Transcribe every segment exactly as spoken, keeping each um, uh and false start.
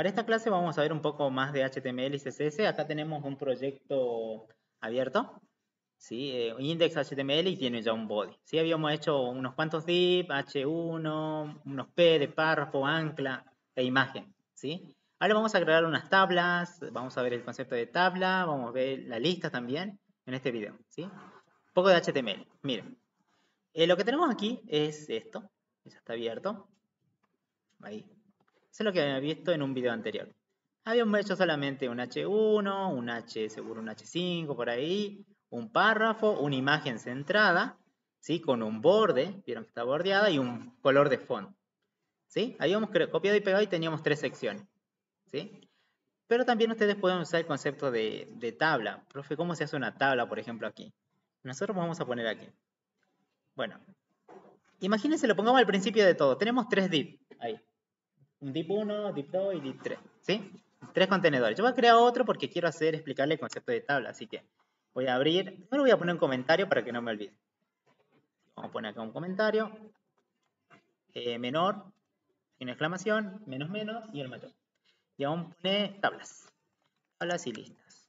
Para esta clase vamos a ver un poco más de H T M L y C S S. Acá tenemos un proyecto abierto, ¿sí? Eh, index H T M L y tiene ya un body. ¿Sí? Habíamos hecho unos cuantos div, H uno, unos P de párrafo, ancla e imagen, ¿sí? Ahora vamos a crear unas tablas, vamos a ver el concepto de tabla, vamos a ver la lista también en este video, ¿sí? Un poco de H T M L. Miren, eh, lo que tenemos aquí es esto, ya está abierto, ahí. Eso es lo que había visto en un video anterior. Habíamos hecho solamente un H uno, un H, seguro un H cinco por ahí, un párrafo, una imagen centrada, ¿sí? Con un borde, vieron que está bordeada, y un color de fondo, ¿sí? Habíamos copiado y pegado y teníamos tres secciones, ¿sí? Pero también ustedes pueden usar el concepto de, de tabla. Profe, ¿cómo se hace una tabla, por ejemplo, aquí? Nosotros vamos a poner aquí. Bueno, imagínense, lo pongamos al principio de todo. Tenemos tres div, ahí. Un div uno, div dos y div tres, ¿sí? Tres contenedores. Yo voy a crear otro porque quiero hacer, explicarle el concepto de tabla, así que voy a abrir, primero voy a poner un comentario para que no me olvide. Vamos a poner acá un comentario, eh, menor, sin exclamación, menos menos y el mayor. Y vamos a poner tablas, tablas y listas.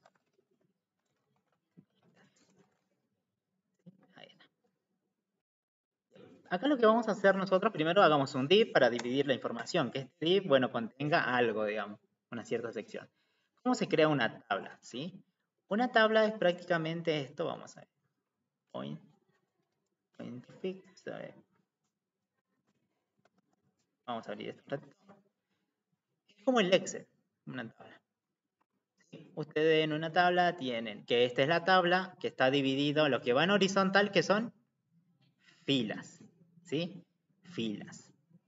Ahí está. Acá lo que vamos a hacer nosotros, primero hagamos un div para dividir la información, que este div, bueno, contenga algo, digamos, una cierta sección. ¿Cómo se crea una tabla? ¿Sí? Una tabla es prácticamente esto, vamos a ver. Point, point fix, a ver. Vamos a abrir esto un ratito. Es como el Excel, una tabla. ¿Sí? Ustedes en una tabla tienen que esta es la tabla que está dividido, lo que va en horizontal, que son filas, ¿sí? Filas.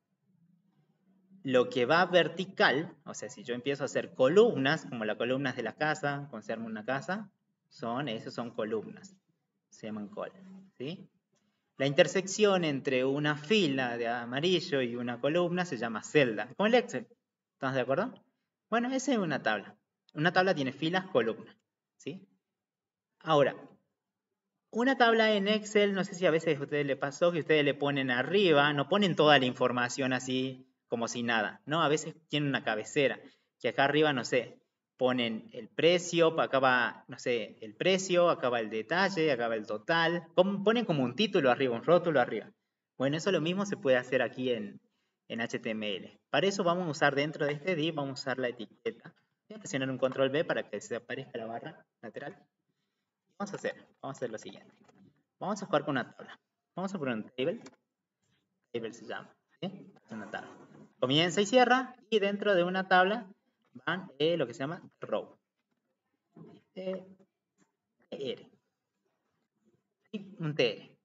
Lo que va vertical, o sea, si yo empiezo a hacer columnas, como las columnas de la casa, cuando se arma una casa, son, esas son columnas, se llaman col, ¿sí? La intersección entre una fila de amarillo y una columna se llama celda, como el Excel, ¿estamos de acuerdo? Bueno, esa es una tabla. Una tabla tiene filas, columnas, ¿sí? Ahora, una tabla en Excel, no sé si a veces a ustedes les pasó que ustedes le ponen arriba, no ponen toda la información así como si nada, ¿no? A veces tienen una cabecera, que acá arriba, no sé, ponen el precio, acá va, no sé, el precio, acá va el detalle, acá va el total, ponen como un título arriba, un rótulo arriba. Bueno, eso lo mismo se puede hacer aquí en, en H T M L. Para eso vamos a usar dentro de este div, vamos a usar la etiqueta. Voy a presionar un control B para que se aparezca la barra lateral. Vamos a hacer, vamos a hacer lo siguiente. Vamos a jugar con una tabla. Vamos a poner un table. Table se llama, ¿sí? Es una tabla. Comienza y cierra y dentro de una tabla van eh, lo que se llama row. Eh, T R. ¿Sí? Un T R.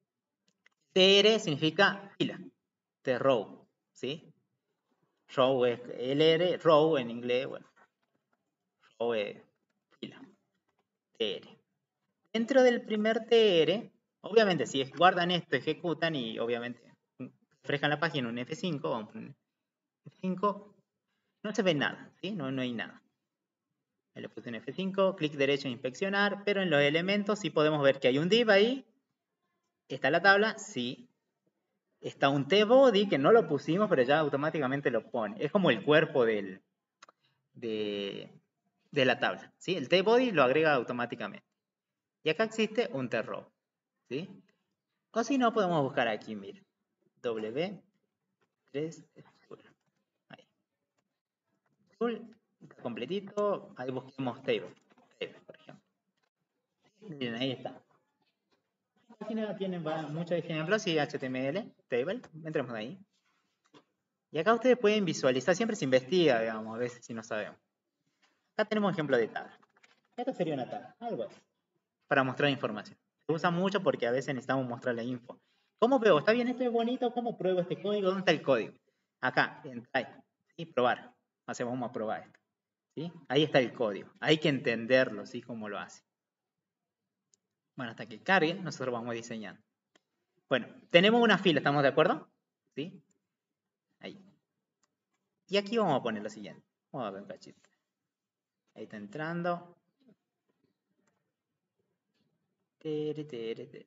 T R significa fila. De row, ¿sí? Row es L R, row en inglés, bueno. Row es fila. T R. Dentro del primer T R, obviamente si guardan esto, ejecutan y obviamente refrescan la página un F cinco, vamos a poner F cinco, no se ve nada, ¿sí? No, no hay nada. Ahí le puse un F cinco, clic derecho a inspeccionar, pero en los elementos sí podemos ver que hay un div ahí. Está la tabla, sí. Está un T-body que no lo pusimos, pero ya automáticamente lo pone. Es como el cuerpo del, de, de la tabla, ¿sí? El T-body lo agrega automáticamente. Y acá existe un T-row, ¿sí? O si no, podemos buscar aquí, mira. W tres ahí. Full, completito, ahí busquemos table, table, por ejemplo. Miren, ahí está. La página tiene muchos ejemplos y H T M L, table, entremos ahí. Y acá ustedes pueden visualizar, siempre se investiga, digamos, a veces si no sabemos. Acá tenemos ejemplo de tabla. Esto sería una tabla, algo así, para mostrar información. Se usa mucho porque a veces necesitamos mostrar la info. ¿Cómo veo? ¿Está bien esto es bonito? ¿Cómo pruebo este código? ¿Dónde está el código? Acá, entra y probar. O sea, vamos a probar esto. ¿Sí? Ahí está el código. Hay que entenderlo, ¿sí? Cómo lo hace. Bueno, hasta que cargue, nosotros vamos diseñando. Bueno, tenemos una fila, ¿estamos de acuerdo? ¿Sí? Ahí. Y aquí vamos a poner lo siguiente. Vamos a ver un cachito. Ahí está entrando. Tere, tere, tere.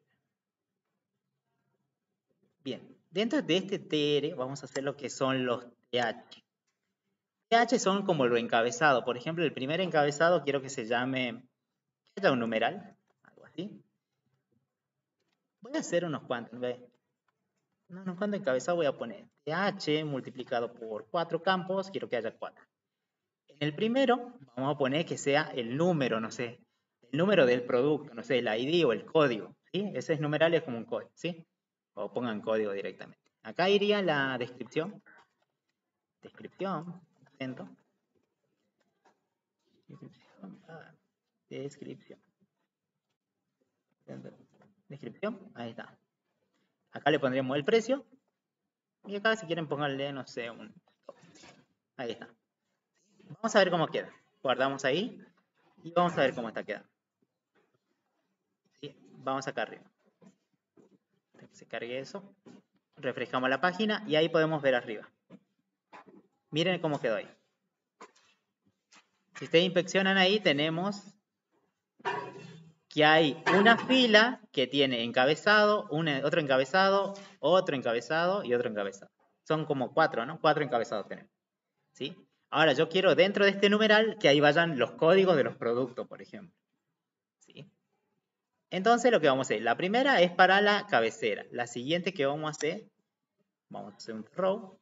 Bien, dentro de este T R vamos a hacer lo que son los T H. T H son como lo encabezado. Por ejemplo, el primer encabezado quiero que se llame, que haya un numeral, algo así. Voy a hacer unos cuantos, ¿ve? No, unos cuantos encabezados voy a poner T H multiplicado por cuatro campos, quiero que haya cuatro. En el primero vamos a poner que sea el número, no sé, el número del producto, no sé, el I D o el código, ¿sí? Ese es numeral, es como un código, ¿sí? O pongan código directamente. Acá iría la descripción. Descripción, acento. Descripción, ah, descripción. Descripción, ahí está. Acá le pondremos el precio. Y acá si quieren ponerle, no sé, un... Ahí está. Vamos a ver cómo queda. Guardamos ahí y vamos a ver cómo está quedando. ¿Sí? Vamos acá arriba. Que se cargue eso. Refrescamos la página y ahí podemos ver arriba. Miren cómo quedó ahí. Si ustedes inspeccionan ahí, tenemos que hay una fila que tiene encabezado, una, otro encabezado, otro encabezado y otro encabezado. Son como cuatro, ¿no? Cuatro encabezados tenemos. ¿Sí? Ahora yo quiero dentro de este numeral que ahí vayan los códigos de los productos, por ejemplo. ¿Sí? Entonces lo que vamos a hacer, la primera es para la cabecera. La siguiente que vamos a hacer, vamos a hacer un row.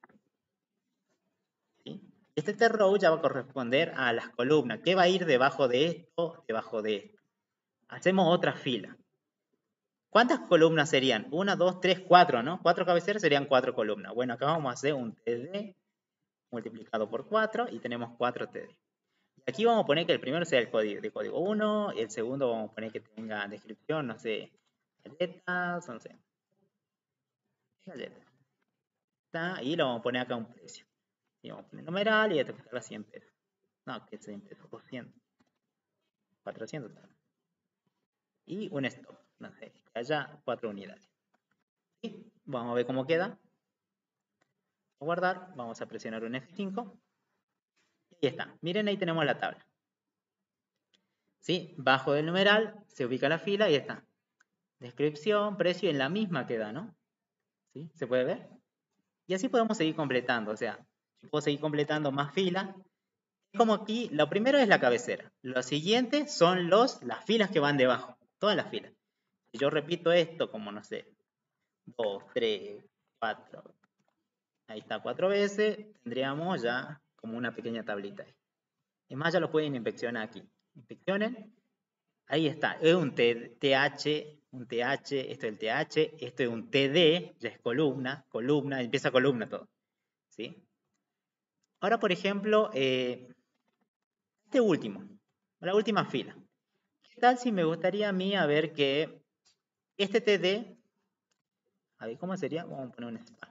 ¿Sí? Este row ya va a corresponder a las columnas. ¿Qué va a ir debajo de esto, debajo de esto? Hacemos otra fila. ¿Cuántas columnas serían? Una, dos, tres, cuatro, ¿no? Cuatro cabeceras serían cuatro columnas. Bueno, acá vamos a hacer un T D multiplicado por cuatro y tenemos cuatro T D. Y aquí vamos a poner que el primero sea el código de código uno, el segundo vamos a poner que tenga descripción, no sé, galletas, no sé. Galletas. Está, y lo vamos a poner acá un precio. Y vamos a poner numeral y esto que está a cien pesos. No, que cien pesos, doscientos. cuatrocientos. Y un stop, no sé, que haya cuatro unidades. ¿Sí? Vamos a ver cómo queda. Guardar, vamos a presionar un F cinco. Y ahí está. Miren, ahí tenemos la tabla. ¿Sí? Bajo del numeral se ubica la fila y está. Descripción, precio en la misma queda, ¿no? ¿Sí? ¿Se puede ver? Y así podemos seguir completando. O sea, yo puedo seguir completando más filas. Como aquí, lo primero es la cabecera. Lo siguiente son los, las filas que van debajo. Todas las filas. Si yo repito esto como, no sé, dos, tres, cuatro. Ahí está, cuatro veces. Tendríamos ya como una pequeña tablita ahí. Es más, ya lo pueden inspeccionar aquí. Inspeccionen. Ahí está. Es un T H, un T H, esto es el T H, esto es un T D, ya es columna, columna, empieza columna todo. ¿Sí? Ahora, por ejemplo, eh, este último, la última fila. ¿Qué tal si me gustaría a mí a ver que este T D, a ver, ¿cómo sería? Vamos a poner un span.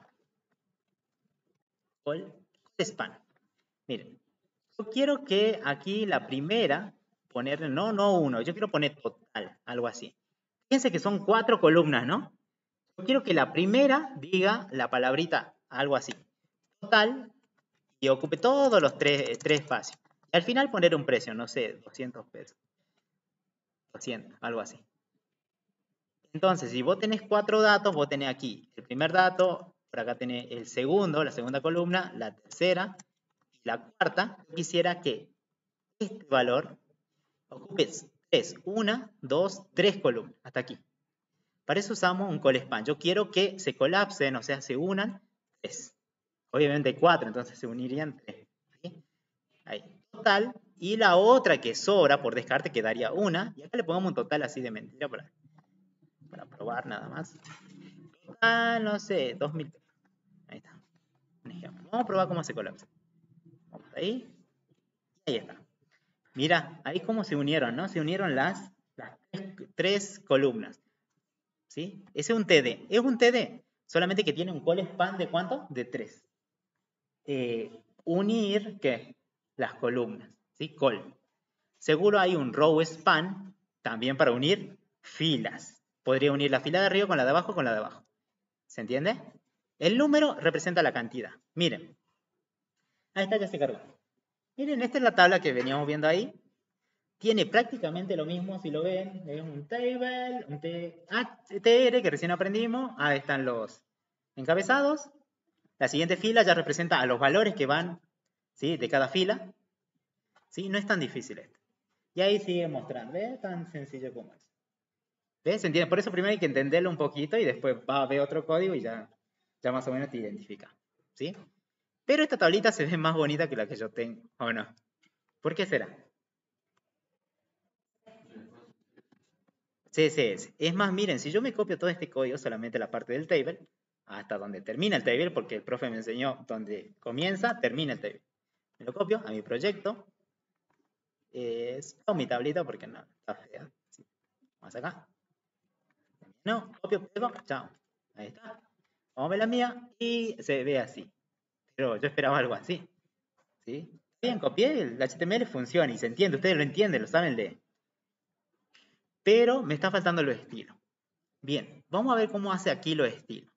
Call span. Miren, yo quiero que aquí la primera, poner, no, no uno, yo quiero poner total, algo así. Fíjense que son cuatro columnas, ¿no? Yo quiero que la primera diga la palabrita, algo así, total, y ocupe todos los tres, tres espacios. Y al final poner un precio, no sé, doscientos pesos. doscientos, algo así. Entonces, si vos tenés cuatro datos, vos tenés aquí el primer dato, por acá tenés el segundo, la segunda columna, la tercera y la cuarta. Yo quisiera que este valor ocupe tres, una, dos, tres columnas, hasta aquí. Para eso usamos un call span. Yo quiero que se colapsen, o sea, se unan tres. Obviamente hay cuatro, entonces se unirían tres. ¿Sí? Ahí, total. Y la otra que sobra, por descarte, quedaría una. Y acá le pongamos un total así de mentira para, para probar nada más. Total, no sé, dos mil pesos. Ahí está. Un ejemplo. Vamos a probar cómo se colapsa. Vamos ahí. Y ahí está. Mira, ahí cómo se unieron, ¿no? Se unieron las, las tres, tres columnas. ¿Sí? Ese es un T D. Es un T D, solamente que tiene un call span de ¿cuánto? De tres. Eh, unir, ¿qué? Las columnas, ¿sí? Call. Seguro hay un row span también para unir filas. Podría unir la fila de arriba con la de abajo con la de abajo. ¿Se entiende? El número representa la cantidad. Miren. Ahí está, ya se cargó. Miren, esta es la tabla que veníamos viendo ahí. Tiene prácticamente lo mismo, si lo ven, es un table, un T R que recién aprendimos. Ahí están los encabezados. La siguiente fila ya representa a los valores que van ¿sí? De cada fila, ¿sí? No es tan difícil esto. Y ahí sigue mostrando, ¿ves? Tan sencillo como es. ¿Ves? ¿Se entiende? Por eso primero hay que entenderlo un poquito y después va a ver otro código y ya, ya más o menos te identifica, ¿sí? Pero esta tablita se ve más bonita que la que yo tengo, ¿o no? ¿Por qué será? C S S. Es más, miren, si yo me copio todo este código, solamente la parte del table, hasta donde termina el table, porque el profe me enseñó donde comienza, termina el table. Me lo copio a mi proyecto. Es o mi tablita porque no, está fea. Sí. Vamos acá. No, copio, pego, chao. Ahí está. Vamos a ver la mía y se ve así. Pero yo esperaba algo así. ¿Sí? Bien, copié, el H T M L funciona y se entiende, ustedes lo entienden, lo saben leer. Pero me está faltando los estilos. Bien, vamos a ver cómo hace aquí los estilos.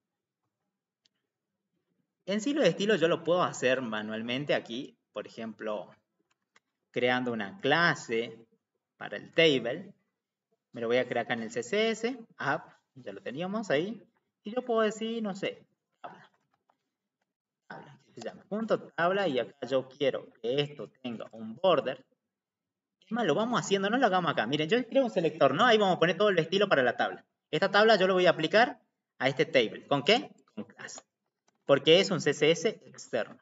En sí los estilos yo lo puedo hacer manualmente aquí, por ejemplo, creando una clase para el table. Me lo voy a crear acá en el C S S, app, ya lo teníamos ahí. Y yo puedo decir, no sé, tabla. Tabla, que se llama punto tabla y acá yo quiero que esto tenga un border. Es más, lo vamos haciendo, no lo hagamos acá. Miren, yo creo un selector, ¿no? Ahí vamos a poner todo el estilo para la tabla. Esta tabla yo lo voy a aplicar a este table. ¿Con qué? Con clase. Porque es un C S S externo.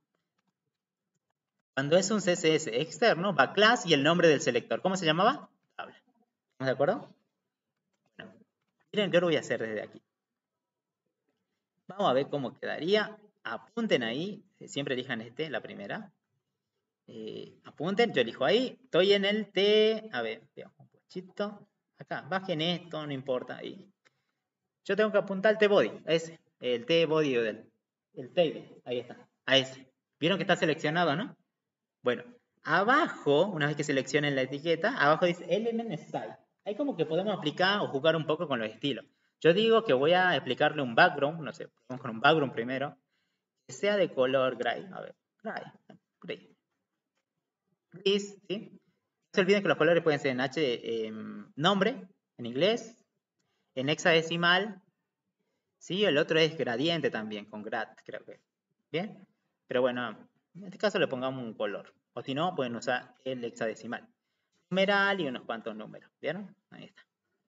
Cuando es un C S S externo, va class y el nombre del selector. ¿Cómo se llamaba? Tabla. ¿Estamos de acuerdo? Bueno, miren, yo lo voy a hacer desde aquí. Vamos a ver cómo quedaría. Apunten ahí. Siempre elijan este, la primera. Eh, apunten, yo elijo ahí. Estoy en el T. A ver, veamos un poquito. Acá, bajen esto, no importa. Ahí. Yo tengo que apuntar al T-body, a ese. El T-body del el table. Ahí está. A ese. ¿Vieron que está seleccionado, no? Bueno, abajo, una vez que seleccionen la etiqueta, abajo dice Element Style. Ahí como que podemos aplicar o jugar un poco con los estilos. Yo digo que voy a explicarle un background, no sé, vamos con un background primero, que sea de color gray. A ver, gray, gray. Gris, ¿sí? No se olviden que los colores pueden ser en H, eh, nombre, en inglés, en hexadecimal, ¿sí? El otro es gradiente también, con grad, creo que. ¿Bien? Pero bueno, en este caso le pongamos un color. O si no, pueden usar el hexadecimal. Numeral y unos cuantos números. ¿Vieron? Ahí está.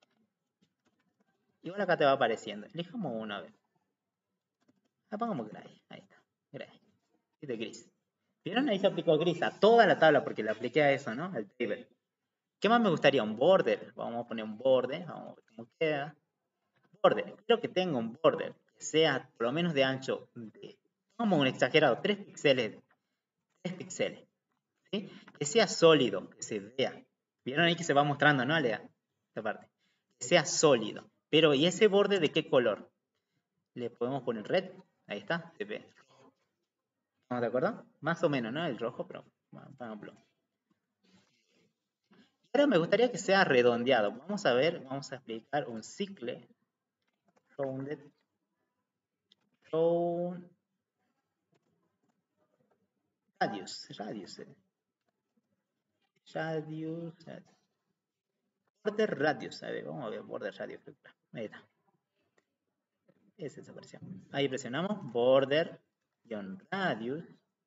Igual acá te va apareciendo. Elijamos uno a ver. Ah, pongamos gray. Ahí está. Gray. Y de gris. ¿Vieron? Ahí se aplicó gris a toda la tabla porque le apliqué a eso, ¿no? Al table. ¿Qué más me gustaría? Un border. Vamos a poner un border. Vamos a ver cómo queda. Border. Quiero que tenga un border que sea por lo menos de ancho de, como un exagerado, tres píxeles. tres píxeles. ¿Sí? Que sea sólido, que se vea. ¿Vieron ahí que se va mostrando, no, Lea? Esta parte. Que sea sólido. Pero, ¿y ese borde de qué color? Le podemos poner red. Ahí está, se ve. ¿Estamos de acuerdo? Más o menos, ¿no? El rojo, pero vámonos. Ahora me gustaría que sea redondeado. Vamos a ver, vamos a explicar un cicle. Rounded. Round. Radius. Radius. Eh. Radius. Border radius. A ver, vamos a ver border radius. Ahí está. Es esa versión. Ahí presionamos border radius.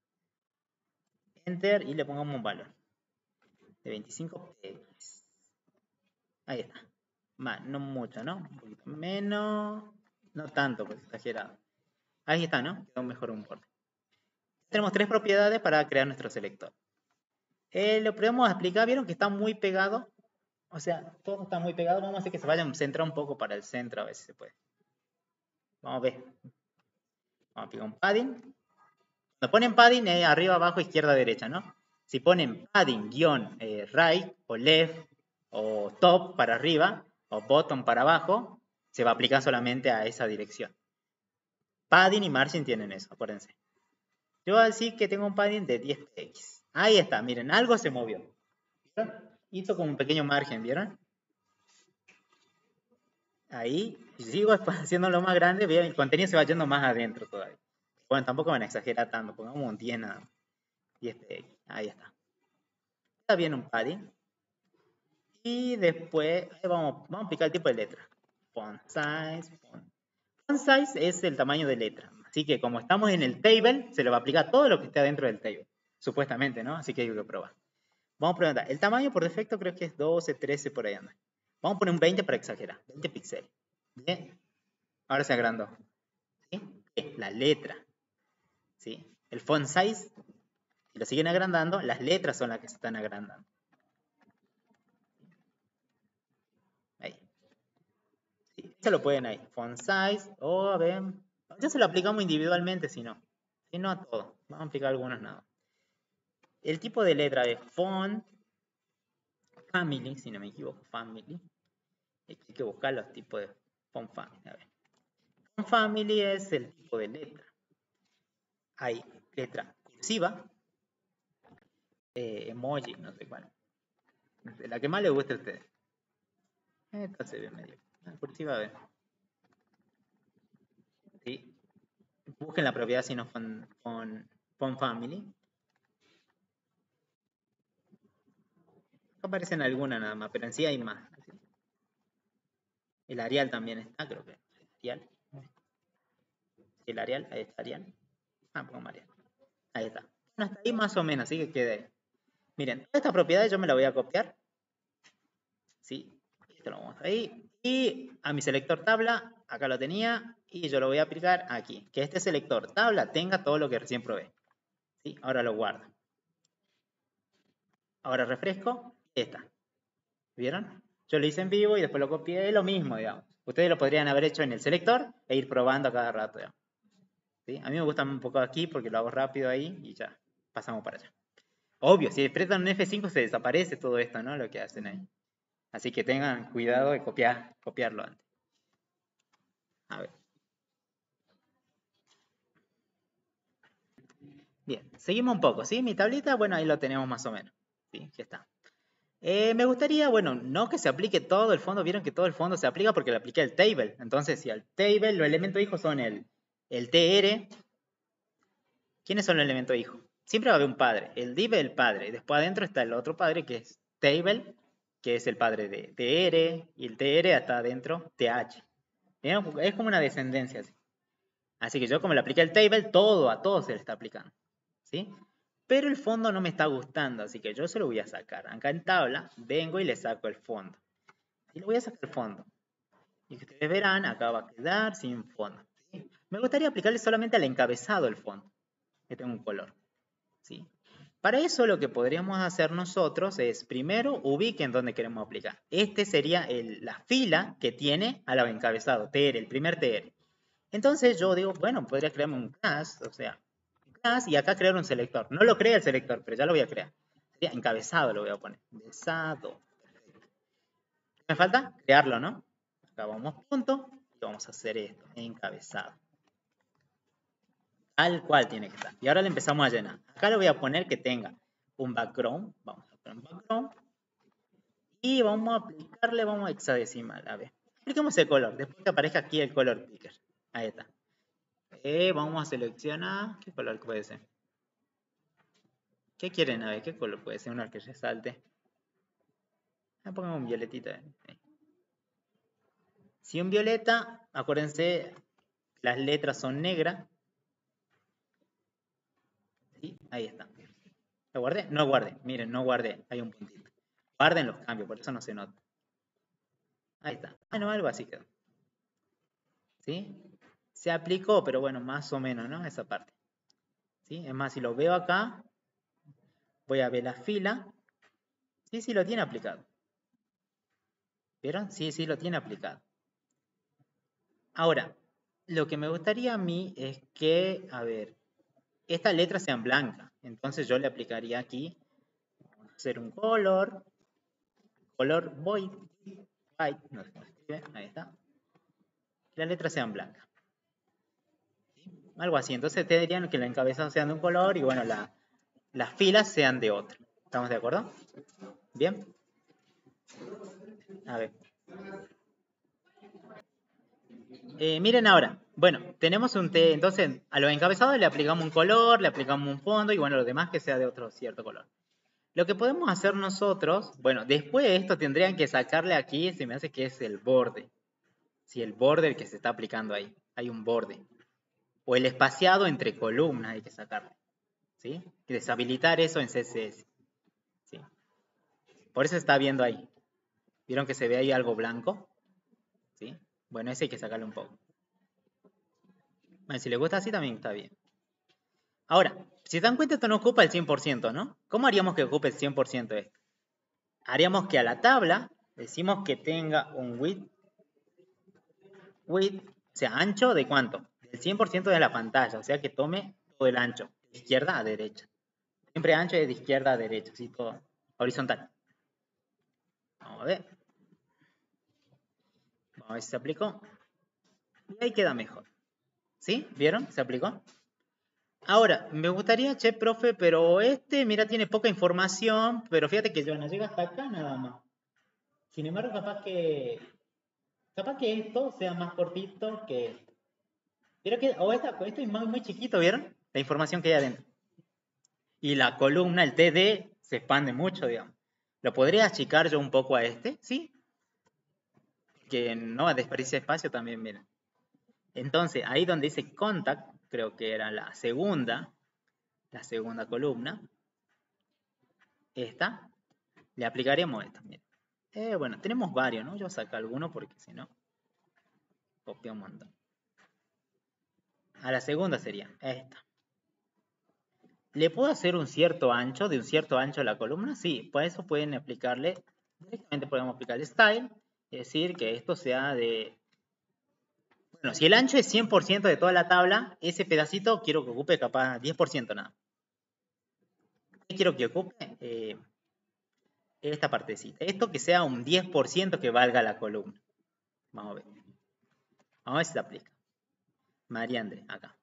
Enter y le pongamos un valor de veinticinco px. Ahí está. Más, no mucho, ¿no? Un poquito menos. No tanto, pues exagerado. Ahí está, ¿no? Quedó mejor un borde. Tenemos tres propiedades para crear nuestro selector. Eh, lo podemos explicar. ¿Vieron que está muy pegado? O sea, todo está muy pegado. Vamos a hacer que se vaya a centrar un poco para el centro, a ver si se puede. Vamos a ver. Vamos a aplicar un padding. Cuando ponen padding, eh, arriba, abajo, izquierda, derecha, ¿no? Si ponen padding, guión, eh, right, o left, o top para arriba, o bottom para abajo, se va a aplicar solamente a esa dirección. Padding y margin tienen eso, acuérdense. Yo voy a decir que tengo un padding de diez px. Ahí está, miren, algo se movió. ¿Vieron? Hizo como un pequeño margen, ¿vieron? Ahí, si sigo haciéndolo más grande, vean, el contenido se va yendo más adentro todavía. Bueno, tampoco van a exagerar tanto, pongamos un diez nada más. diez px, ahí está. Está bien un padding. Y después vamos, vamos a aplicar el tipo de letra. Font size. Font. Font size es el tamaño de letra. Así que como estamos en el table, se le va a aplicar todo lo que esté dentro del table. Supuestamente, ¿no? Así que hay que probar. Vamos a preguntar. El tamaño por defecto creo que es doce, trece, por ahí anda. Vamos a poner un veinte para exagerar. veinte píxeles. Bien. Ahora se agrandó. ¿Sí? La letra. ¿Sí? El font size, si lo siguen agrandando, las letras son las que se están agrandando. Ahí. Sí, eso lo pueden ahí. Font size, o a ver. Ya se lo aplicamos individualmente, si no. Si no a todo. Vamos a aplicar algunos nada. El tipo de letra de font family, si no me equivoco, family. Hay que buscar los tipos de font family. A ver. Font family es el tipo de letra. Hay letra cursiva, eh, emoji, no sé cuál. La que más le guste a ustedes. Esta se ve medio. La cursiva, a ver. ¿Sí? Busquen la propiedad si no font, font, font family. Aparecen algunas nada más, pero en sí hay más. El Arial también está, creo que. Arial. El Arial, ahí está Arial. Ah, pongo Arial. Ahí está. Bueno, hasta ahí más o menos, así que quede ahí. Miren, todas estas propiedades yo me las voy a copiar. ¿Sí? Esto lo vamos ahí. Y a mi selector tabla, acá lo tenía, y yo lo voy a aplicar aquí. Que este selector tabla tenga todo lo que recién probé. ¿Sí? Ahora lo guardo. Ahora refresco, esta. ¿Vieron? Yo lo hice en vivo y después lo copié, lo mismo, digamos. Ustedes lo podrían haber hecho en el selector e ir probando a cada rato, digamos. ¿Sí? A mí me gusta un poco aquí porque lo hago rápido ahí y ya, pasamos para allá. Obvio, si apretan un F cinco se desaparece todo esto, ¿no? Lo que hacen ahí. Así que tengan cuidado de copiar, copiarlo antes. A ver. Bien, seguimos un poco, ¿sí? Mi tablita, bueno, ahí lo tenemos más o menos. ¿Sí? Ya está. Eh, me gustaría, bueno, no que se aplique todo el fondo. Vieron que todo el fondo se aplica porque le apliqué el table. Entonces, si al table, los elementos hijos son el, el tr. ¿Quiénes son los elementos hijos? Siempre va a haber un padre. El div es el padre. Después adentro está el otro padre que es table, que es el padre de tr. Y el tr está adentro th. ¿Vieron? Es como una descendencia así. Así que yo como le apliqué el table, todo a todo se le está aplicando. ¿Sí? Pero el fondo no me está gustando, así que yo se lo voy a sacar. Acá en tabla, vengo y le saco el fondo. Y le voy a sacar el fondo. Y ustedes verán, acá va a quedar sin fondo. ¿Sí? Me gustaría aplicarle solamente al encabezado el fondo, que tenga un color. ¿Sí? Para eso lo que podríamos hacer nosotros es, primero, ubiquen dónde queremos aplicar. Este sería el, la fila que tiene al encabezado, T R, el primer T R. Entonces yo digo, bueno, podría crearme un class, o sea, un class y acá crear un selector. No lo crea el selector, pero ya lo voy a crear. Sería encabezado, lo voy a poner. Encabezado. ¿Qué me falta? Crearlo, ¿no? Acá vamos punto y vamos a hacer esto, encabezado. Tal cual tiene que estar. Y ahora le empezamos a llenar. Acá le voy a poner que tenga un background. Vamos a poner un background. Y vamos a aplicarle, vamos a hexadecimal. A ver, aplicamos el color. Después que aparezca aquí el color picker. Ahí está. Eh, vamos a seleccionar. ¿Qué color puede ser? ¿Qué quieren? A ver, ¿qué color puede ser? Uno que resalte. Ah, pongamos un violetita. Ahí. Si un violeta, acuérdense, las letras son negras. ¿Sí? Ahí está. ¿Lo guardé? No guardé. Miren, no guardé. Hay un puntito. Guarden los cambios, por eso no se nota. Ahí está. Bueno, algo así quedó. ¿Sí? Se aplicó, pero bueno, más o menos, ¿no? Esa parte. ¿Sí? Es más, si lo veo acá, voy a ver la fila. Sí, sí lo tiene aplicado. ¿Vieron? Sí, sí lo tiene aplicado. Ahora, lo que me gustaría a mí es que, a ver, estas letras sean blancas. Entonces yo le aplicaría aquí, vamos a hacer un color, color void, white, no sé cómo se escribe, ahí está. Que las letras sean blancas. ¿Sí? Algo así. Entonces te dirían que el encabezado sean de un color y bueno, la, las filas sean de otro. ¿Estamos de acuerdo? Bien. A ver. Eh, miren ahora. Bueno, tenemos un T. Entonces, a los encabezados le aplicamos un color, le aplicamos un fondo y bueno, lo demás que sea de otro cierto color. Lo que podemos hacer nosotros, bueno, después de esto tendrían que sacarle aquí, se me hace que es el borde. Sí, el borde el que se está aplicando ahí. Hay un borde. O el espaciado entre columnas hay que sacarle. ¿sí? Y deshabilitar eso en C S S, ¿sí? Por eso está viendo ahí. ¿Vieron que se ve ahí algo blanco? ¿Sí? Bueno, ese hay que sacarlo un poco. Bueno, si le gusta así también está bien. Ahora, si se dan cuenta, esto no ocupa el cien por ciento, ¿no? ¿Cómo haríamos que ocupe el cien por ciento esto? Haríamos que a la tabla decimos que tenga un width, width, o sea, ancho de cuánto? Del cien por ciento de la pantalla, o sea que tome todo el ancho, de izquierda a derecha. Siempre ancho es de izquierda a derecha, así todo horizontal. Vamos a ver. Vamos a ver si se aplicó. Y ahí queda mejor. ¿Sí? ¿Vieron? ¿Se aplicó? Ahora, me gustaría, che, profe, pero este, mira, tiene poca información, pero fíjate que yo no llega hasta acá nada más. Sin embargo, capaz que, capaz que esto sea más cortito que esto. Pero que, o esta, esto es muy, muy chiquito, ¿vieron? La información que hay adentro. Y la columna, el T D, se expande mucho, digamos. ¿Lo podría achicar yo un poco a este? Sí. Que no desperdicia espacio también, miren. Entonces, ahí donde dice contact, creo que era la segunda, la segunda columna, esta, le aplicaríamos esto. Miren. Eh, bueno, tenemos varios, ¿no? Yo saco alguno porque si no, copia un montón. A la segunda sería esta. ¿Le puedo hacer un cierto ancho, de un cierto ancho a la columna? Sí, por eso pueden aplicarle, directamente podemos aplicarle style, es decir, que esto sea de... Bueno, si el ancho es cien por ciento de toda la tabla, ese pedacito quiero que ocupe capaz diez por ciento nada. ¿Qué quiero que ocupe? Eh, esta partecita. Esto que sea un diez por ciento que valga la columna. Vamos a ver. Vamos a ver si se aplica. María André, acá.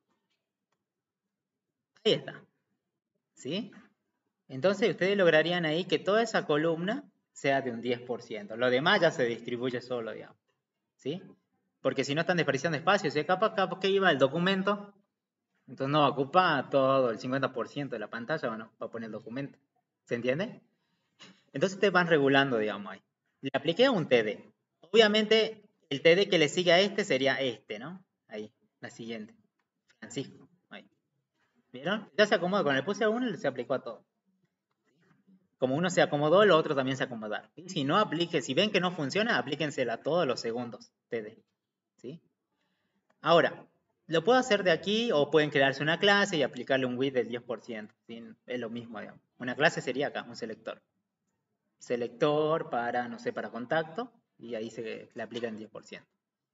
Ahí está. ¿Sí? Entonces ustedes lograrían ahí que toda esa columna sea de un diez por ciento. Lo demás ya se distribuye solo, digamos. ¿Sí? Porque si no están desperdiciando espacio, si capaz, capaz que iba el documento, entonces no ocupa todo el cincuenta por ciento de la pantalla, bueno, para poner el documento. ¿Se entiende? Entonces te van regulando, digamos, ahí. Le apliqué a un T D. Obviamente, el T D que le sigue a este sería este, ¿no? Ahí, la siguiente. Francisco, ahí. ¿Vieron? Ya se acomodó. Cuando le puse a uno, se aplicó a todo. Como uno se acomodó, el otro también se acomodará. Y si no, aplique, si ven que no funciona, aplíquensela a todos los segundos T D. ¿Sí? Ahora, lo puedo hacer de aquí o pueden crearse una clase y aplicarle un width del diez por ciento. ¿Sí? Es lo mismo, digamos. Una clase sería acá, un selector. Selector para, no sé, para contacto y ahí se le aplica el diez por ciento.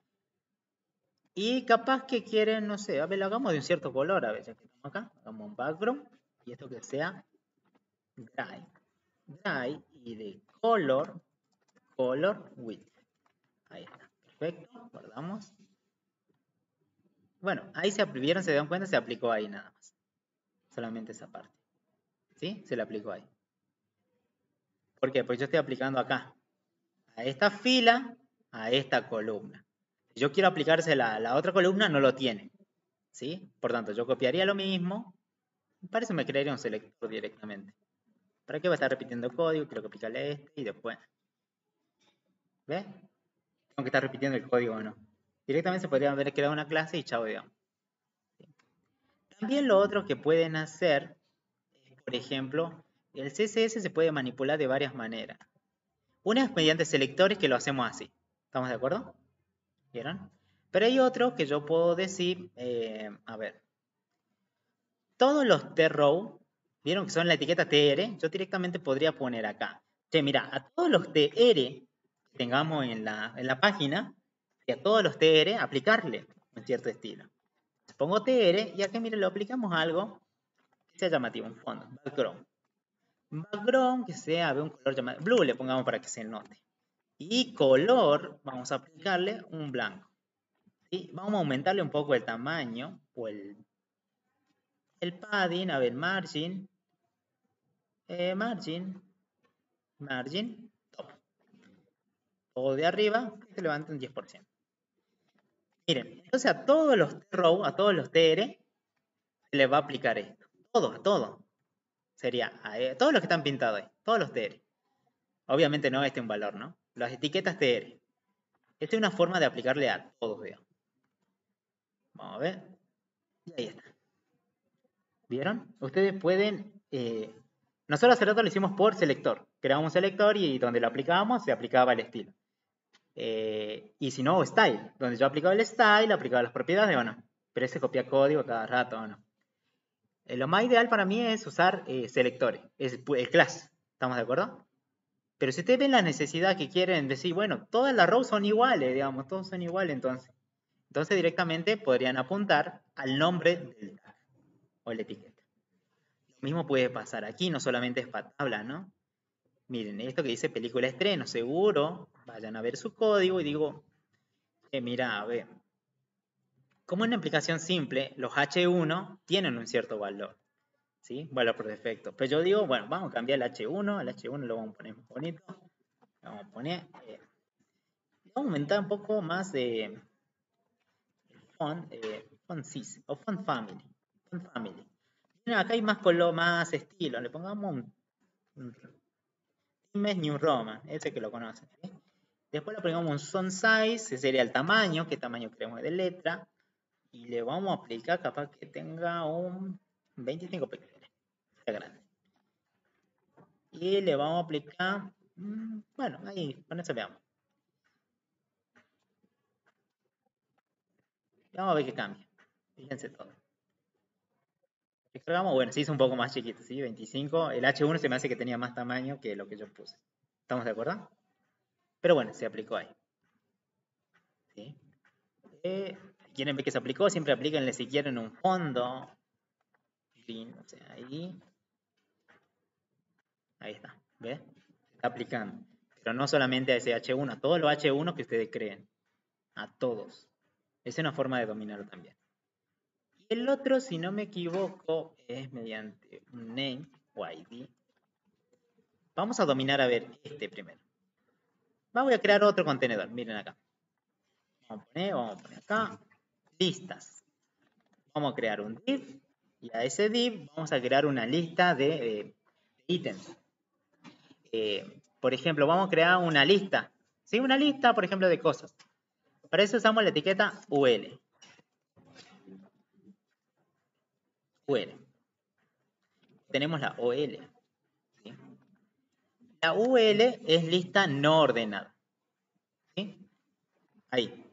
Y capaz que quieren, no sé, a ver, lo hagamos de un cierto color, a ver, ya que estamos acá, hagamos un background y esto que sea dry. Dry y de color, color width. Ahí está, perfecto, guardamos. Bueno, ahí se vieron, se dan cuenta, se aplicó ahí nada más. Solamente esa parte. ¿Sí? Se le aplicó ahí. ¿Por qué? Pues yo estoy aplicando acá. A esta fila, a esta columna. Si yo quiero aplicársela a la otra columna, no lo tiene. ¿Sí? Por tanto, yo copiaría lo mismo. Para eso me crearía un selector directamente. ¿Para qué va a estar repitiendo código? Quiero que aplicarle a este y después. ¿Ves? Tengo que estar repitiendo el código o no. Directamente se podría haber creado una clase y chao, digamos. También lo otro que pueden hacer, por ejemplo, el C S S se puede manipular de varias maneras. Una es mediante selectores que lo hacemos así. ¿Estamos de acuerdo? ¿Vieron? Pero hay otro que yo puedo decir, eh, a ver, todos los T-Row, ¿vieron que son la etiqueta T R? Yo directamente podría poner acá. Che, mira, a todos los T R que tengamos en la, en la página, y a todos los T R aplicarle un cierto estilo. Pongo T R y aquí, mire, lo aplicamos a algo que sea llamativo, un fondo, background. Background que sea de un color llamado blue, le pongamos para que se note. Y color, vamos a aplicarle un blanco. ¿Sí? Vamos a aumentarle un poco el tamaño o el, el padding, a ver, margin, eh, margin, margin, top. Todo de arriba, que se levante un diez por ciento. Miren, entonces a todos los T-Row, a todos los T R, se les va a aplicar esto. Todos, a todos. Sería a, a todos los que están pintados ahí, todos los T R. Obviamente no este es un valor, ¿no? Las etiquetas T R. Esta es una forma de aplicarle a todos, digamos. Vamos a ver. Y ahí está. ¿Vieron? Ustedes pueden... Eh, nosotros hace rato lo hicimos por selector. Creamos un selector y donde lo aplicábamos se aplicaba el estilo. Eh, y si no, style. Donde yo aplicaba el style, aplicaba las propiedades o no. Pero ese copia código cada rato o no. Eh, lo más ideal para mí es usar eh, selectores. Es el class. ¿Estamos de acuerdo? Pero si ustedes ven la necesidad que quieren decir, bueno, todas las rows son iguales, digamos, todos son iguales, entonces. Entonces directamente podrían apuntar al nombre del tag o la etiqueta. Lo mismo puede pasar aquí, no solamente es para tabla, ¿no? Miren, esto que dice película estreno, seguro, vayan a ver su código y digo, eh, mira, a ver, como en una aplicación simple, los hache uno tienen un cierto valor, ¿sí? Valor por defecto. Pero yo digo, bueno, vamos a cambiar el hache uno, el hache uno lo vamos a poner más bonito, lo vamos a poner, eh, vamos a aumentar un poco más de eh, font, eh, font sys, o font family, font family. Mira, acá hay más color, más estilo, le pongamos un, un Times New Roman, ese que lo conocen, ¿sí? Después le ponemos un font size, que sería el tamaño, qué tamaño queremos de letra, y le vamos a aplicar capaz que tenga un veinticinco píxeles, sea grande. Y le vamos a aplicar, bueno, ahí, con eso veamos. Vamos a ver qué cambia. Fíjense todo. Descargamos, bueno, se hizo un poco más chiquito, ¿sí? veinticinco. El hache uno se me hace que tenía más tamaño que lo que yo puse. ¿Estamos de acuerdo? Pero bueno, se aplicó ahí. ¿Sí? Eh, ¿Quieren ver que se aplicó? Siempre aplíquenle si quieren un fondo. Green, o sea, ahí. Ahí está. ¿Ves? Se está aplicando. Pero no solamente a ese hache uno, a todos los hache uno que ustedes creen. A todos. Es una forma de dominarlo también. Y el otro, si no me equivoco, es mediante un name o I D. Vamos a dominar, a ver, este primero. Voy a crear otro contenedor. Miren acá. Vamos a poner, vamos a poner acá. Listas. Vamos a crear un div. Y a ese div vamos a crear una lista de, de ítems. Eh, por ejemplo, vamos a crear una lista. ¿Sí? Una lista, por ejemplo, de cosas. Para eso usamos la etiqueta U L. U L. Tenemos la O L. ¿Sí? La U L es lista no ordenada. ¿Sí? Ahí.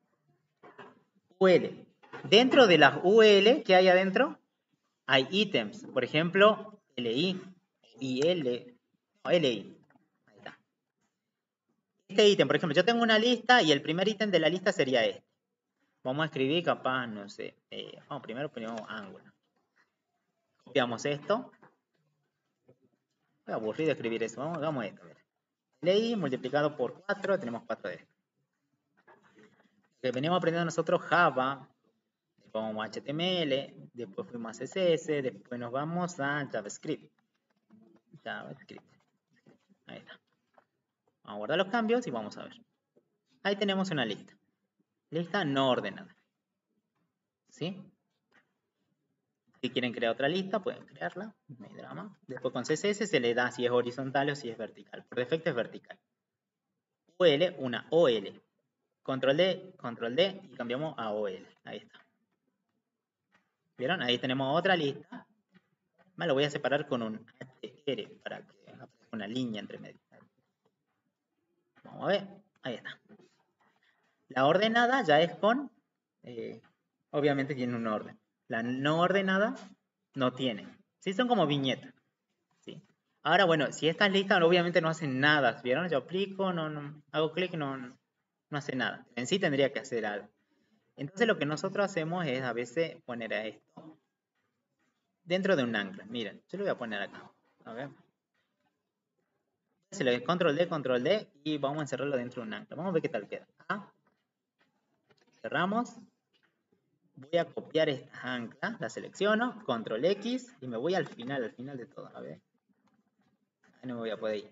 U L. Dentro de las U L, ¿qué hay adentro? Hay ítems. Por ejemplo, L I y L. No, L I. Ahí está. Este ítem, por ejemplo, yo tengo una lista y el primer ítem de la lista sería este. Vamos a escribir capaz, no sé. Eh, vamos, primero ponemos ángulo. Copiamos esto. Voy a aburrir de escribir eso. Vamos, hagamos esto. L I multiplicado por cuatro, tenemos cuatro de esto. Que venimos aprendiendo nosotros Java, después vamos a H T M L, después fuimos a C S S, después nos vamos a JavaScript. JavaScript. Ahí está. Vamos a guardar los cambios y vamos a ver. Ahí tenemos una lista. Lista no ordenada. ¿Sí? Si quieren crear otra lista, pueden crearla. No hay drama. Después con C S S se le da si es horizontal o si es vertical. Por defecto es vertical. U L, una O L. Control D, Control D y cambiamos a O L. Ahí está. ¿Vieron? Ahí tenemos otra lista. Me lo voy a separar con un H R para que aparezca una línea entre medio. Vamos a ver. Ahí está. La ordenada ya es con... Eh, obviamente tiene un orden. La no ordenada no tiene. Sí, son como viñetas. ¿Sí? Ahora, bueno, si estas listas obviamente no hacen nada. ¿Vieron? Yo aplico, no, no hago clic, no, no, no hace nada. En sí tendría que hacer algo. Entonces lo que nosotros hacemos es a veces poner a esto dentro de un ancla. Miren, yo lo voy a poner acá. A ver. Se le doy control D, control D y vamos a encerrarlo dentro de un ancla. Vamos a ver qué tal queda. ¿Ah? Cerramos. Voy a copiar estas anclas, la selecciono, control X y me voy al final, al final de todo. A ver. Ahí no me voy a poder ir.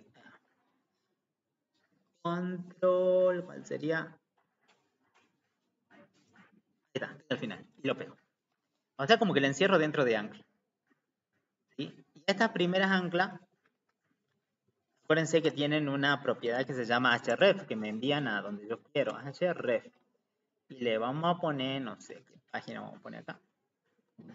Control, ¿cuál sería? Ahí está, al final. Y lo pego. O sea, como que lo encierro dentro de ancla. ¿Sí? Y estas primeras anclas, acuérdense que tienen una propiedad que se llama href, que me envían a donde yo quiero. Href. Y le vamos a poner, no sé, ¿qué página vamos a poner acá?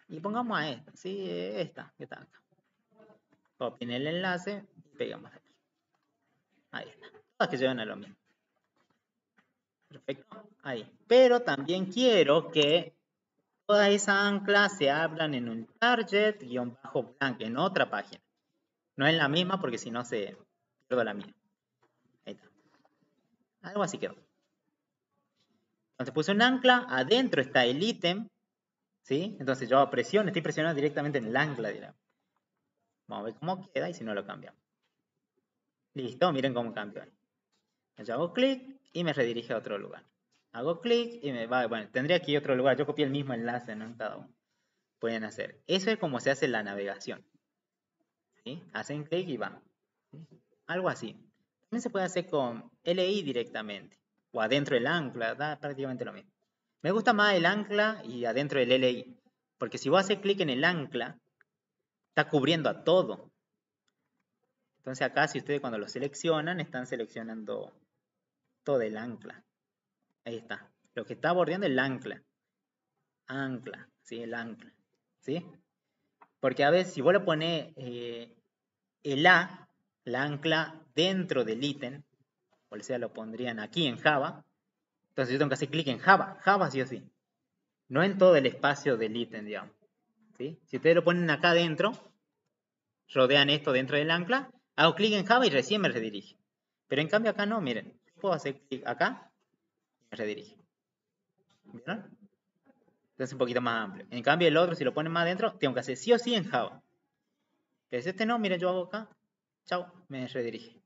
Y pongamos a esta, ¿sí? Esta, que está acá. Copien el enlace y pegamos aquí. Ahí está. Todas que llevan a lo mismo. Perfecto. Ahí. Pero también quiero que todas esas anclas se abran en un target-blank, en otra página. No en la misma porque si no se pierdo la mía. Ahí está. Algo así quedó. Entonces puse un ancla, adentro está el ítem, ¿sí? Entonces yo presiono, estoy presionando directamente en el ancla, digamos. Vamos a ver cómo queda y si no lo cambiamos. Listo, miren cómo cambió. Yo hago clic y me redirige a otro lugar. Hago clic y me va, bueno, tendría aquí otro lugar. Yo copié el mismo enlace, ¿no? En cada uno. Pueden hacer. Eso es como se hace la navegación. ¿Sí? Hacen clic y van. ¿Sí? Algo así. También se puede hacer con L I directamente. O adentro del ancla, da prácticamente lo mismo. Me gusta más el ancla y adentro del L I. Porque si vos haces clic en el ancla, está cubriendo a todo. Entonces acá, si ustedes cuando lo seleccionan, están seleccionando todo el ancla. Ahí está. Lo que está bordeando es el ancla. Ancla, ¿sí? El ancla, ¿sí? Porque a veces si vos le pones eh, el A, la ancla dentro del ítem, o sea, lo pondrían aquí en Java, entonces yo tengo que hacer clic en Java, Java sí o sí, no en todo el espacio del ítem, digamos, ¿sí? Si ustedes lo ponen acá dentro, rodean esto dentro del ancla, hago clic en Java y recién me redirige. Pero en cambio acá no, miren, puedo hacer clic acá y me redirige. ¿Vieron? Entonces un poquito más amplio. En cambio el otro, si lo ponen más adentro, tengo que hacer sí o sí en Java. Pero este no, miren, yo hago acá, chao, me redirige.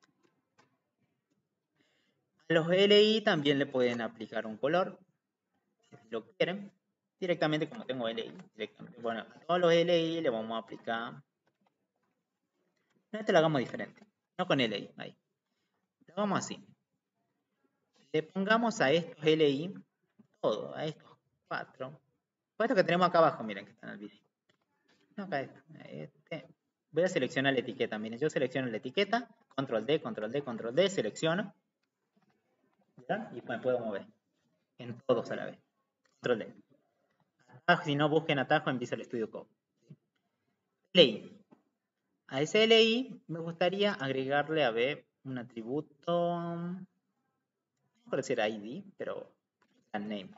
A los L I también le pueden aplicar un color, si lo quieren, directamente como tengo L I, directamente. Bueno, a todos los L I le vamos a aplicar, no, este lo hagamos diferente, no con L I, ahí. Lo hagamos así. Le pongamos a estos L I, todo, a estos cuatro, estos que tenemos acá abajo, miren que están en el video. No, acá está, este. Voy a seleccionar la etiqueta, miren, yo selecciono la etiqueta, control D, control D, control D, selecciono, ¿verdad? Y me puedo mover en todos a la vez. Control D. Atajo, si no busquen atajo en Visual Studio Code. L I. A ese L I me gustaría agregarle, a ver, un atributo, no puede ser I D, pero name.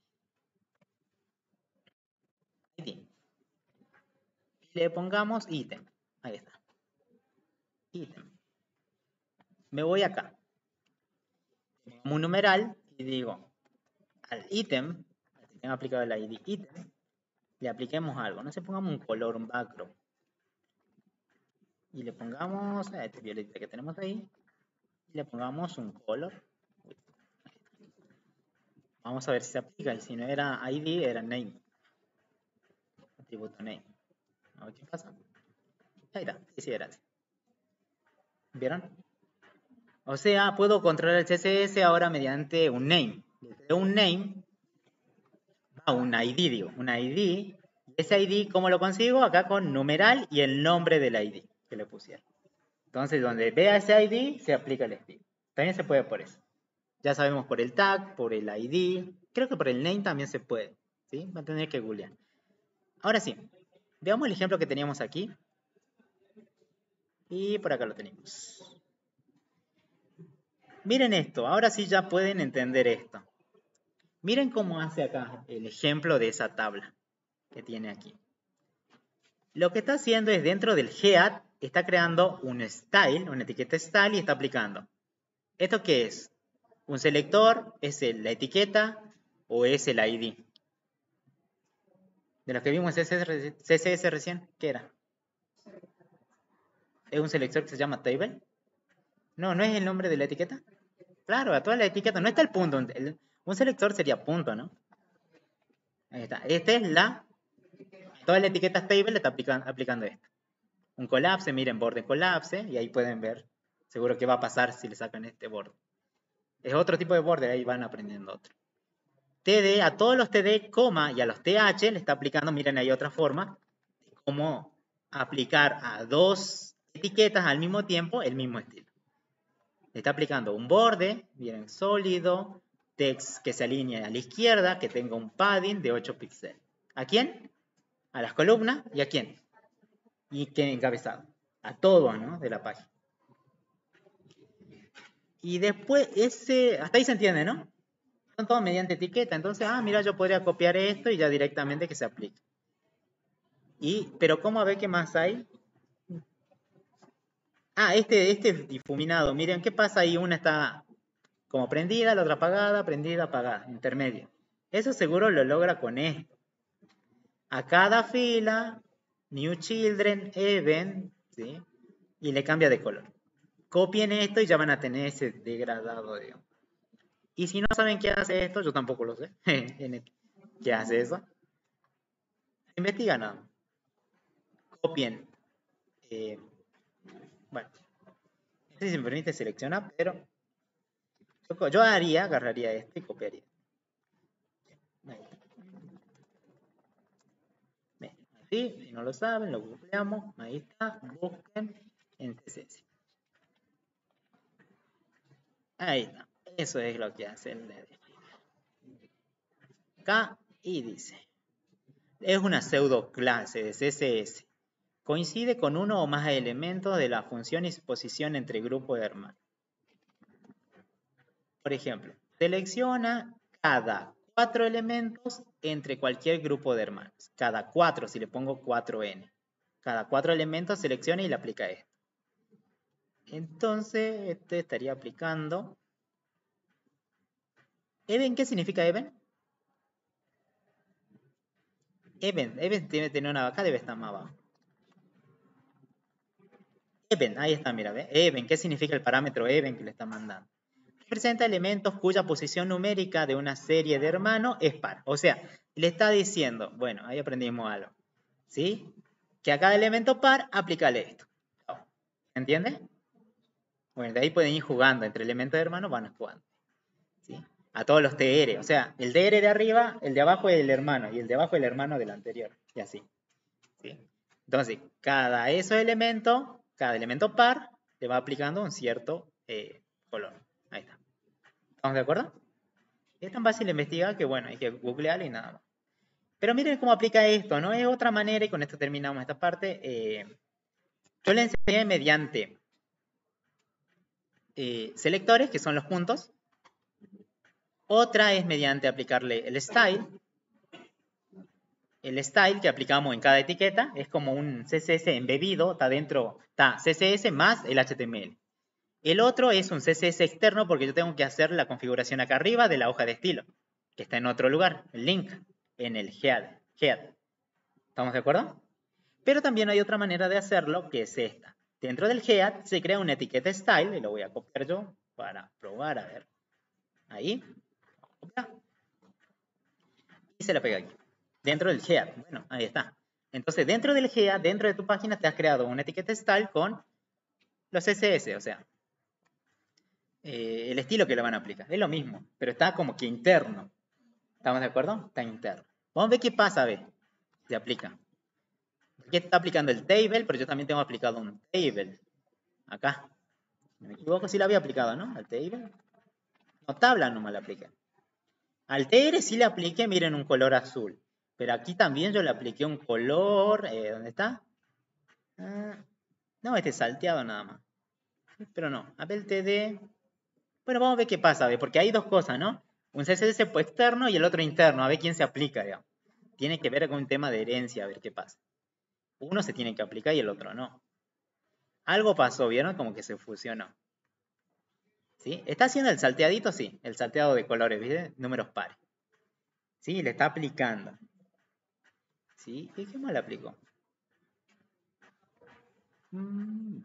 I D. Y le pongamos ítem. Ahí está. Ítem. Me voy acá. Como un numeral y digo, al ítem, al que tenga aplicado el I D ítem, le apliquemos algo. No sé, pongamos un color, un background. Y le pongamos a este violeta que tenemos ahí. Y le pongamos un color. Vamos a ver si se aplica. Y si no era I D, era name. Atributo name. A ver qué pasa. Ahí está. Sí, sí, era así. ¿Vieron? O sea, puedo controlar el C S S ahora mediante un name. Le creo un name. Ah, un I D, digo. Un I D. Ese I D, ¿cómo lo consigo? Acá con numeral y el nombre del I D que le pusieron. Entonces, donde vea ese I D, se aplica el estilo. También se puede por eso. Ya sabemos por el tag, por el I D. Creo que por el name también se puede. ¿Sí? Va a tener que googlear. Ahora sí. Veamos el ejemplo que teníamos aquí. Y por acá lo tenemos. Miren esto. Ahora sí ya pueden entender esto. Miren cómo hace acá el ejemplo de esa tabla que tiene aquí. Lo que está haciendo es dentro del head, está creando un style, una etiqueta style y está aplicando. ¿Esto qué es? ¿Un selector? ¿Es la etiqueta? ¿O es el I D? De los que vimos en C S S recién, ¿qué era? ¿Es un selector que se llama table? No, ¿no es el nombre de la etiqueta? Claro, a toda la etiqueta no está el punto. El, un selector sería punto, ¿no? Ahí está. Esta es la... Toda la etiqueta table le está aplicando, aplicando esto. Un colapse, miren, borde colapse, y ahí pueden ver seguro qué va a pasar si le sacan este borde. Es otro tipo de borde, ahí van aprendiendo otro. T D, a todos los T D, coma, y a los T H le está aplicando, miren, hay otra forma de cómo aplicar a dos etiquetas al mismo tiempo el mismo estilo. Le está aplicando un borde, bien sólido, text que se alinee a la izquierda, que tenga un padding de ocho píxeles. ¿A quién? a las columnas y a quién. Y que encabezado. A todos, ¿no? De la página. Y después, ese, hasta ahí se entiende, ¿no? Son todos mediante etiqueta. Entonces, ah, mira, yo podría copiar esto y ya directamente que se aplique. Y, pero ¿cómo a ver qué más hay? Ah, este, este es difuminado. Miren, ¿qué pasa ahí? Una está como prendida, la otra apagada, prendida, apagada, intermedio. Eso seguro lo logra con esto. A cada fila, New Children, Event, ¿sí? Y le cambia de color. Copien esto y ya van a tener ese degradado, digamos. Y si no saben qué hace esto, yo tampoco lo sé. ¿Qué hace eso? Investiga nada. Copien. Eh, bueno, no sé si me permite seleccionar, pero yo, yo haría, agarraría este y copiaría. Así, si no lo saben, lo googleamos. Ahí está. Busquen en C S S. Ahí está. Eso es lo que hace el D D. Acá y dice. Es una pseudo clase de C S S. Coincide con uno o más elementos de la función y posición entre grupo de hermanos. Por ejemplo, selecciona cada cuatro elementos entre cualquier grupo de hermanos. Cada cuatro, si le pongo cuatro n. Cada cuatro elementos selecciona y le aplica esto. Entonces, este estaría aplicando. ¿Even qué significa even? Even, even tiene que tener una vaca, debe estar más abajo. Even, ahí está, mira, ¿ve? Even, ¿qué significa el parámetro even que le está mandando? Representa elementos cuya posición numérica de una serie de hermanos es par. O sea, le está diciendo, bueno, ahí aprendimos algo, ¿sí? Que a cada elemento par, aplícale esto. ¿Entiendes? Bueno, de ahí pueden ir jugando, entre elementos de hermanos van jugando, ¿sí? A todos los T R, o sea, el T R de arriba, el de abajo es el hermano, y el de abajo el hermano del anterior, y así, ¿sí? Entonces, cada esos elementos, cada elemento par, le va aplicando un cierto eh, color. Ahí está. ¿Estamos de acuerdo? Es tan fácil de investigar que, bueno, hay que googlearlo y nada más. Pero miren cómo aplica esto, ¿no? Es otra manera, y con esto terminamos esta parte. Eh, yo le enseñé mediante eh, selectores, que son los puntos. Otra es mediante aplicarle el style. El style que aplicamos en cada etiqueta es como un C S S embebido, está dentro, está C S S más el H T M L. El otro es un C S S externo porque yo tengo que hacer la configuración acá arriba de la hoja de estilo, que está en otro lugar, el link, en el head. head. ¿Estamos de acuerdo? Pero también hay otra manera de hacerlo, que es esta. Dentro del head se crea una etiqueta style, y lo voy a copiar yo para probar, a ver. Ahí. Y se la pega aquí. Dentro del head. Bueno, ahí está. Entonces, dentro del head, dentro de tu página, te has creado una etiqueta style con los C S S, o sea, eh, el estilo que le van a aplicar. Es lo mismo, pero está como que interno. ¿Estamos de acuerdo? Está interno. Vamos a ver qué pasa, a ver. Se aplica. Aquí está aplicando el table, pero yo también tengo aplicado un table. Acá. Me equivoco si la había aplicado, ¿no? Al table. No, tabla nomás la apliqué. Al T R sí le apliqué, miren, un color azul. Pero aquí también yo le apliqué un color. Eh, ¿Dónde está? Ah, no, este es salteado nada más. Pero no. A ver el T D. Bueno, vamos a ver qué pasa, ¿ve? Porque hay dos cosas, ¿no? Un C S S externo y el otro interno. A ver quién se aplica, digamos. Tiene que ver con un tema de herencia, a ver qué pasa. Uno se tiene que aplicar y el otro no. Algo pasó, ¿vieron? Como que se fusionó. ¿Sí? ¿Está haciendo el salteadito? Sí, el salteado de colores, ¿viste? Números pares. ¿Sí? Le está aplicando. ¿Sí? ¿Y qué más le aplicó? Mm.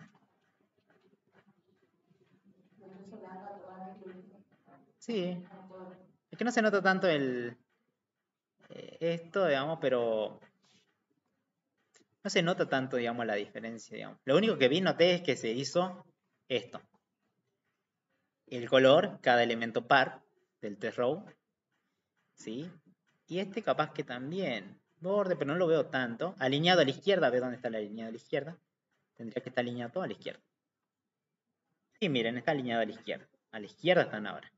Sí. Es que no se nota tanto el... eh, esto, digamos, pero... No se nota tanto, digamos, la diferencia, digamos. Lo único que vi, noté, es que se hizo esto. El color, cada elemento par del test row. ¿Sí? Y este capaz que también. Borde, pero no lo veo tanto. Alineado a la izquierda, ¿ve dónde está el alineado a la izquierda? Tendría que estar alineado todo a la izquierda. Sí, miren, está alineado a la izquierda. A la izquierda están ahora.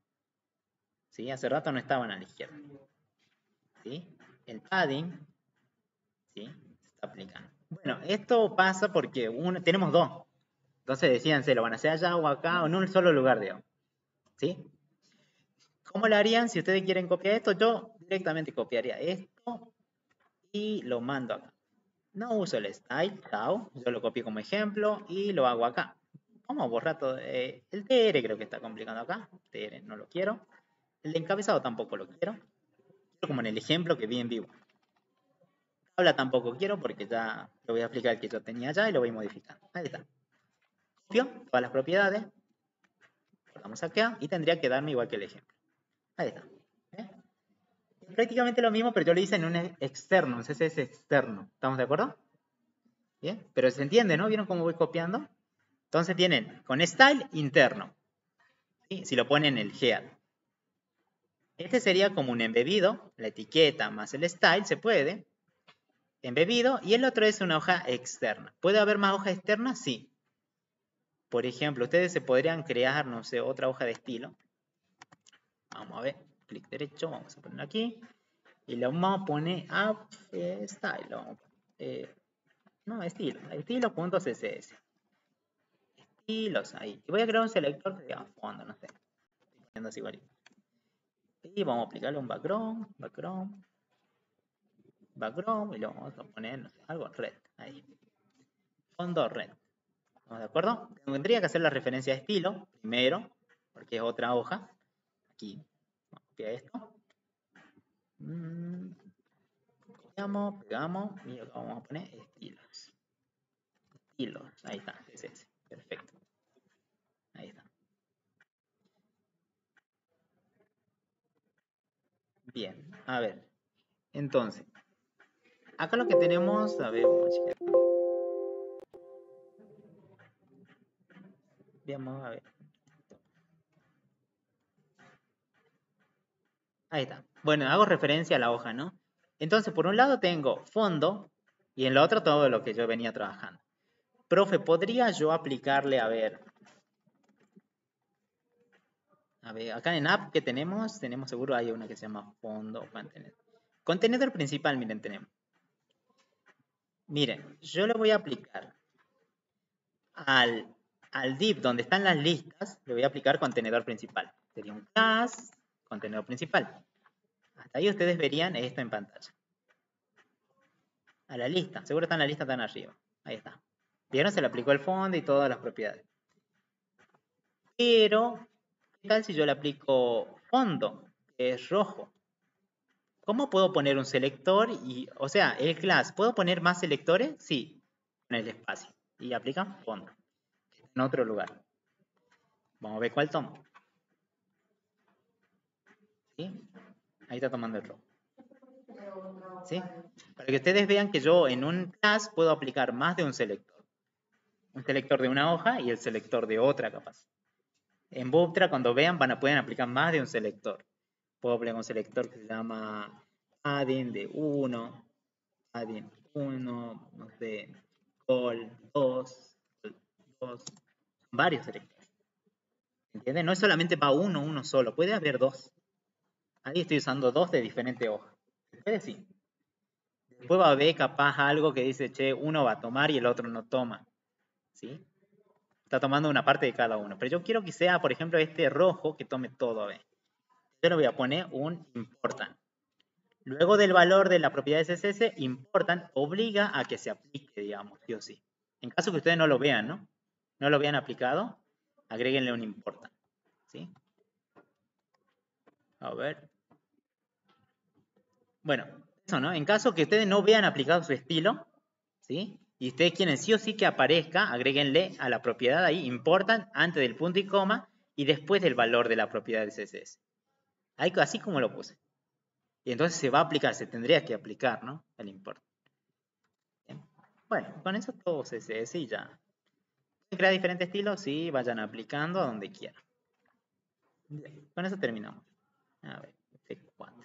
¿Sí? Hace rato no estaban a la izquierda. ¿Sí? El padding. ¿sí? Se está aplicando. Bueno, esto pasa porque uno, tenemos dos. Entonces decíanse, lo van a hacer allá o acá o en un solo lugar, digamos. ¿Sí? ¿Cómo lo harían si ustedes quieren copiar esto? Yo directamente copiaría esto y lo mando acá. No uso el style, chao. Yo lo copio como ejemplo y lo hago acá. Vamos a borrar todo. Eh, el T R creo que está complicando acá. T R no lo quiero. El de encabezado tampoco lo quiero. Quiero como en el ejemplo que vi en vivo. Tabla tampoco quiero porque ya lo voy a aplicar el que yo tenía allá y lo voy modificando. Ahí está. Copio todas las propiedades. Vamos acá y tendría que darme igual que el ejemplo. Ahí está. ¿Eh? Prácticamente lo mismo, pero yo lo hice en un externo, un C S S externo. ¿Estamos de acuerdo? Bien, pero se entiende, ¿no? ¿Vieron cómo voy copiando? Entonces tienen con style interno. ¿Sí? Si lo ponen en el head. Este sería como un embebido, la etiqueta más el style, se puede. Embebido, y el otro es una hoja externa. ¿Puede haber más hojas externas? Sí. Por ejemplo, ustedes se podrían crear, no sé, otra hoja de estilo. Vamos a ver, clic derecho, vamos a poner aquí. Y lo vamos a poner a eh, style. Eh, no, estilo, estilo.css. Estilos, ahí. Y voy a crear un selector que diga fondo, no sé. Estoy poniendo así igualito. Y vamos a aplicarle un background, background, background, y lo vamos a poner, no sé, algo red, ahí. Fondo red. ¿Estamos de acuerdo? Tendría que hacer la referencia de estilo primero, porque es otra hoja. Aquí, vamos a copiar esto. Mm, copiamos, pegamos, y acá vamos a poner estilos. Estilos, ahí está, es ese. Perfecto. Ahí está. Bien, a ver. Entonces, acá lo que tenemos, a ver, vamos a chequear. Veamos, a ver. Ahí está. Bueno, hago referencia a la hoja, ¿no? Entonces, por un lado tengo fondo y en el otro todo lo que yo venía trabajando. Profe, ¿podría yo aplicarle, a ver, a ver, acá en app que tenemos, tenemos seguro hay una que se llama fondo contenedor. Contenedor principal, miren, tenemos. Miren, yo le voy a aplicar al, al div donde están las listas, le voy a aplicar contenedor principal. Sería un class, contenedor principal. Hasta ahí ustedes verían esto en pantalla. A la lista, seguro está en la lista tan arriba. Ahí está. ¿Vieron? Se le aplicó el fondo y todas las propiedades. Pero, ¿qué tal si yo le aplico fondo, que es rojo? ¿Cómo puedo poner un selector? Y, o sea, el class, ¿puedo poner más selectores? Sí, en el espacio. Y aplican fondo. En otro lugar. Vamos a ver cuál tomo. ¿Sí? Ahí está tomando el rojo. ¿Sí? Para que ustedes vean que yo en un class puedo aplicar más de un selector. Un selector de una hoja y el selector de otra capaz. En Bootstrap, cuando vean, van a poder aplicar más de un selector. Puedo aplicar un selector que se llama adding de uno, adding uno, no sé, call dos, dos, varios selectores. ¿Entienden? No es solamente para uno, uno solo, puede haber dos. Ahí estoy usando dos de diferente hoja. Puede sí. Después va a haber capaz algo que dice, che, uno va a tomar y el otro no toma. ¿Sí? Está tomando una parte de cada uno. Pero yo quiero que sea, por ejemplo, este rojo que tome todo a ver. Yo le voy a poner un important. Luego del valor de la propiedad de C S S, important obliga a que se aplique, digamos, sí o sí. En caso que ustedes no lo vean, ¿no? No lo vean aplicado, agréguenle un important. ¿Sí? A ver. Bueno, eso, ¿no? En caso que ustedes no vean aplicado su estilo, ¿sí? Y ustedes quieren sí o sí que aparezca, agréguenle a la propiedad ahí important antes del punto y coma y después del valor de la propiedad de C S S. Ahí, así como lo puse. Y entonces se va a aplicar, se tendría que aplicar, ¿no? El import. Bien. Bueno, con eso todo C S S y ya. ¿Pueden crear diferentes estilos? Sí, vayan aplicando a donde quieran. Bien, con eso terminamos. A ver, F cuatro.